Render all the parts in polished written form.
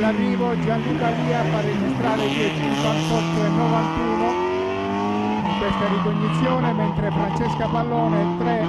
arrivo Gianluca Lia fa registrare 2:58,91 in questa ricognizione, mentre Francesca Pallone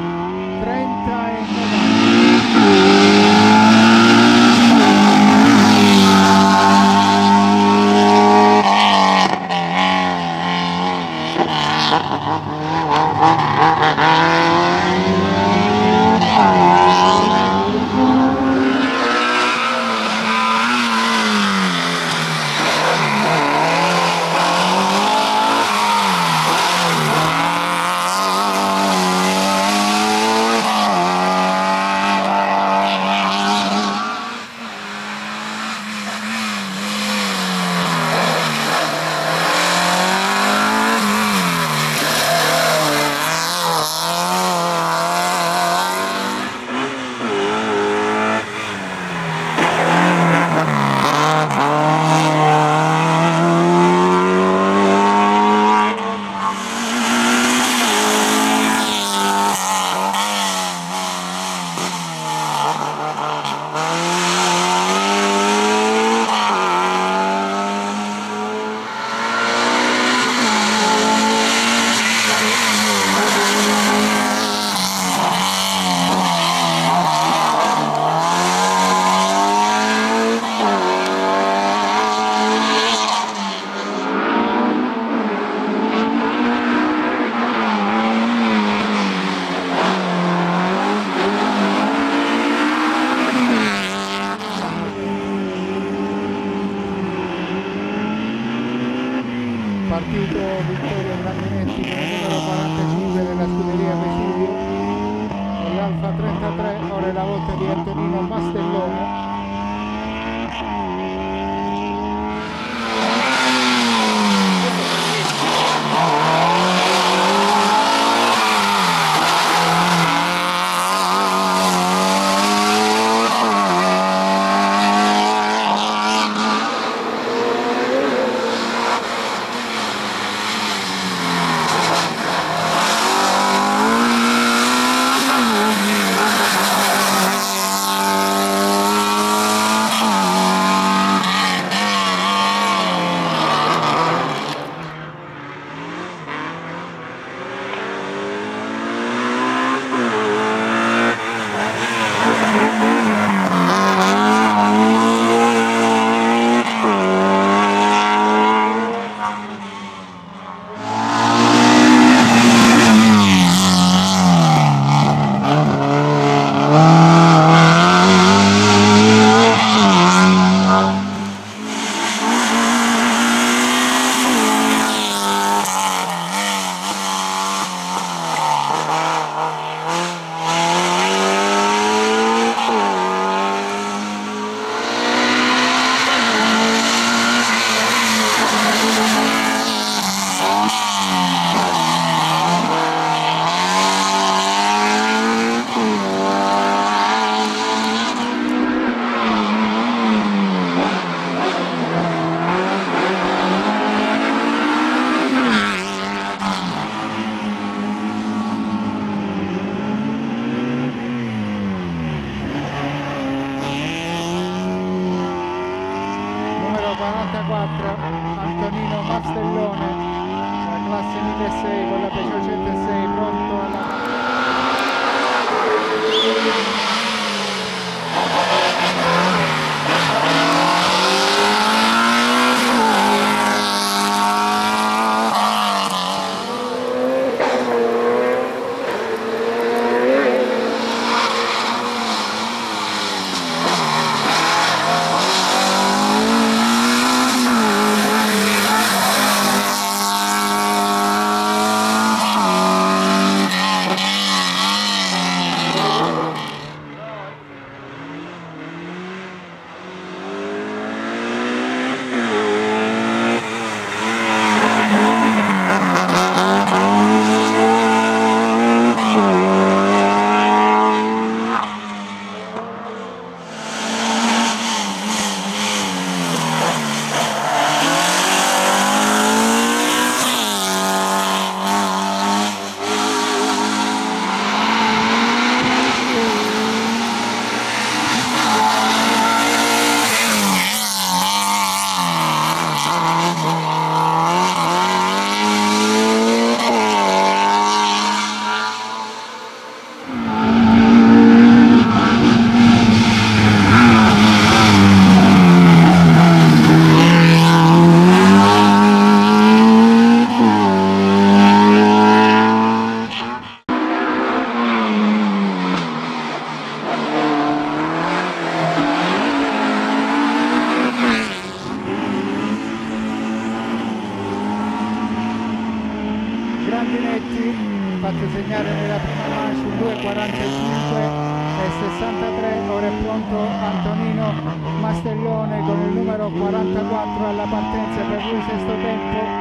3:30. Partito Vittorio Grandinetti con il numero 45 della scuderia Vesuvio con l'Alfa 33, ora è la volta di Antonino Mastellone. Giolitti, fatto segnare nella prima manche un 2:45 e 63. Ora è pronto Antonino Mastellone con il numero 44 alla partenza per lui sesto tempo.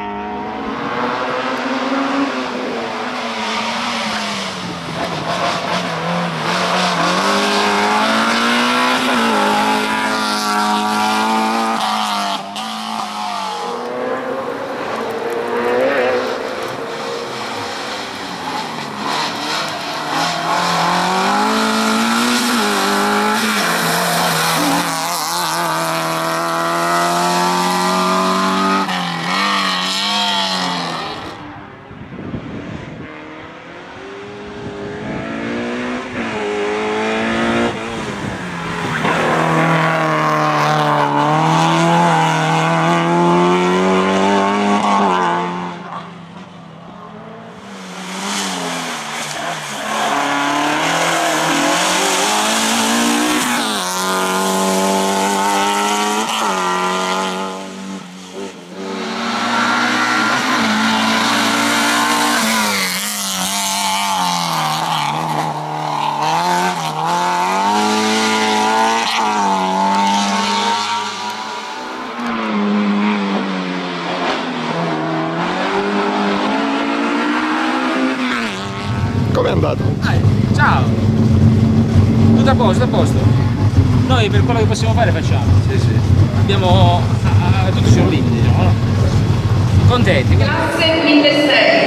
Com'è andato? Ciao! Tutto a posto, a posto. Noi per quello che possiamo fare facciamo. Sì, sì. Abbiamo tutto sul limite, diciamo, no? Contenti. Classe 1006.